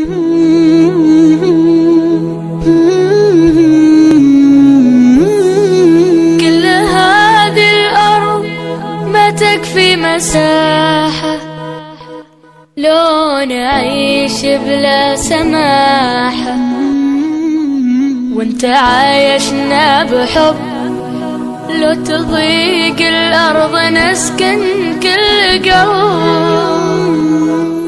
كل هذه الأرض ما تكفي مساحة لو نعيش بلا سماحة، وانت عايشنا بحب. لو تضيق الأرض نسكن كل قلب،